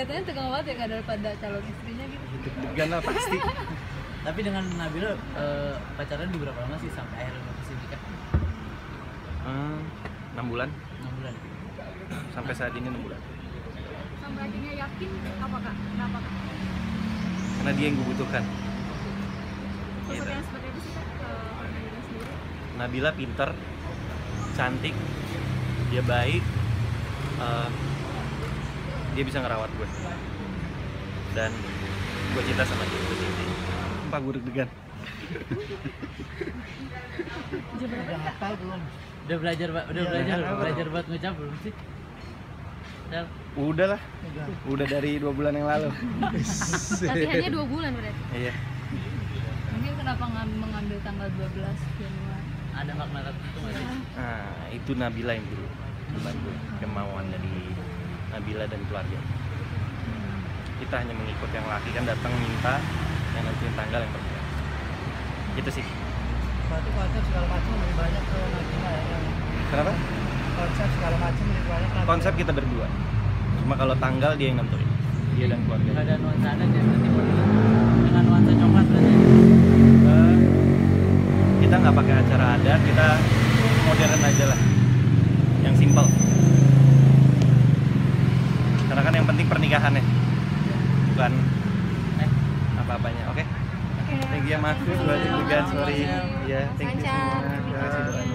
Katanya tegang banget ya Kak daripada calon istrinya gitu. Deg-degan lah pasti. Tapi dengan Nabila pacaran di berapa lama sih sampai akhirnya memutuskan nikah? 6 bulan 6 bulan. sampai saat ini 6 bulan. Sampai akhirnya yakin apa Kak? Kenapa Kak? Karena dia yang gue butuhkan. Sosok yang seperti apa sih Kak ke Nabila sendiri? Nabila pinter, cantik, dia baik, dia bisa ngerawat gue, dan gue cinta sama dia. Sumpah gue deg-degan. Udah hafal belum? Udah belajar buat ngucap belum sih? Udah lah, udah dari 2 bulan yang lalu. Latihannya 2 bulan berarti. Iya. Mungkin kenapa mengambil tanggal 12 Januari? Ada makna tertentu nggak sih? Nah, itu Nabila yang dulu, bukan gue. Kemauan dari Nabila dan keluarga. Kita hanya mengikut yang laki kan datang minta, yang nentuin tanggal yang berbeda. Gitu sih. Berarti konsep segala macam lebih banyak ke Nabila ya? Kenapa? Konsep segala macam lebih banyak Nabila. Konsep kita berdua. Cuma kalau tanggal dia yang nentuin. Dia dan keluarga. Nggak ada nuansa adat ya berarti dengan nuansa coklat berarti. Kita nggak pakai acara adat, kita modern aja lah, yang simpel. Karena kan yang penting pernikahannya, bukan apa-apanya. Oke? Thank you ya, maaf. Gue deg-degan, sorry. Ya, thank you semua. Terima kasih.